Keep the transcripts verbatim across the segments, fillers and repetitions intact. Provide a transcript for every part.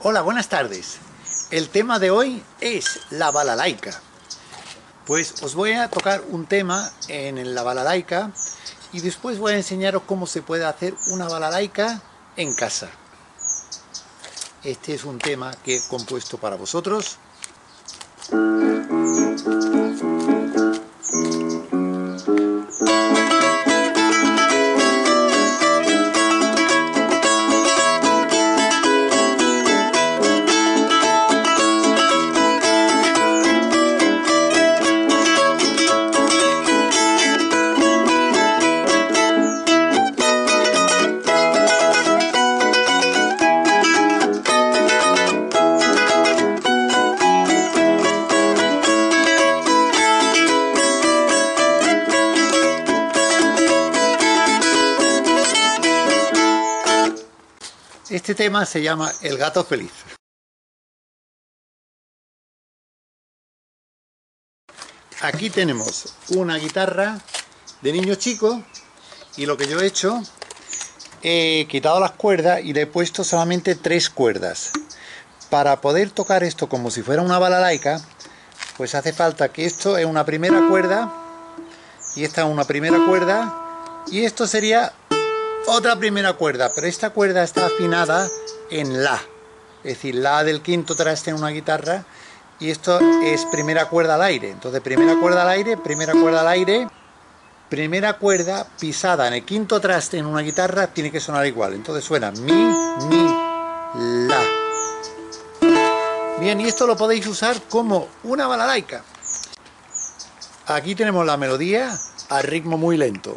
Hola, buenas tardes. El tema de hoy es la balalaika. Pues os voy a tocar un tema en la balalaika y después voy a enseñaros cómo se puede hacer una balalaika en casa. Este es un tema que he compuesto para vosotros. Este tema se llama El gato feliz. Aquí tenemos una guitarra de niño chico y lo que yo he hecho, he quitado las cuerdas y le he puesto solamente tres cuerdas. Para poder tocar esto como si fuera una balalaika, pues hace falta que esto es una primera cuerda y esta es una primera cuerda y esto sería otra primera cuerda, pero esta cuerda está afinada en la, es decir, la del quinto traste en una guitarra, y esto es primera cuerda al aire. Entonces primera cuerda al aire, primera cuerda al aire, primera cuerda pisada en el quinto traste en una guitarra tiene que sonar igual. Entonces suena mi, mi, la. Bien, y esto lo podéis usar como una balalaika. Aquí tenemos la melodía a ritmo muy lento.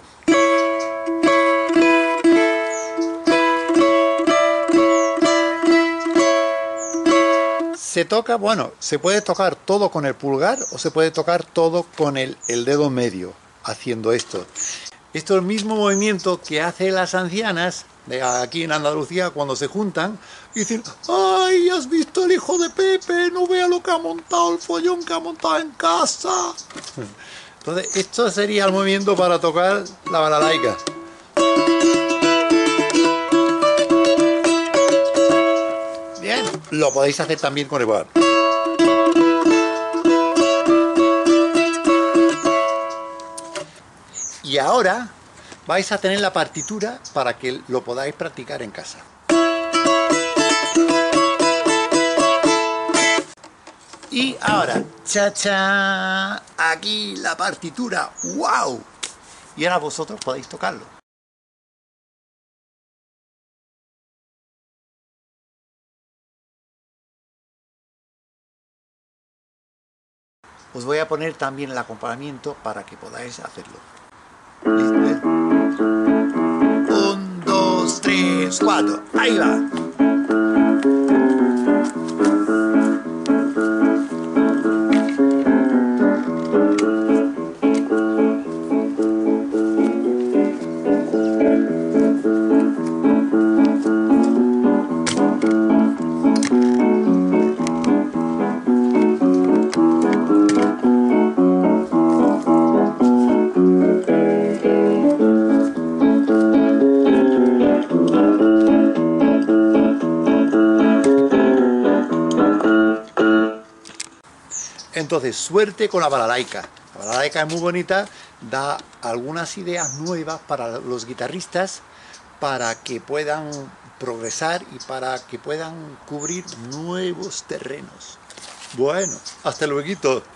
Se toca, bueno, se puede tocar todo con el pulgar o se puede tocar todo con el, el dedo medio, haciendo esto. Esto es el mismo movimiento que hacen las ancianas de aquí en Andalucía cuando se juntan y dicen: ¡ay, has visto el hijo de Pepe! No vea lo que ha montado, el follón que ha montado en casa. Entonces, esto sería el movimiento para tocar la balalaika. Bien, lo podéis hacer también con el bar. Y ahora vais a tener la partitura para que lo podáis practicar en casa. Y ahora, cha cha, aquí la partitura, wow. Y ahora vosotros podéis tocarlo. Os voy a poner también el acompañamiento para que podáis hacerlo. ¿Listo? Un, dos, tres, cuatro. Ahí va. Entonces, suerte con la balalaika. La balalaika es muy bonita, da algunas ideas nuevas para los guitarristas para que puedan progresar y para que puedan cubrir nuevos terrenos. Bueno, hasta luego.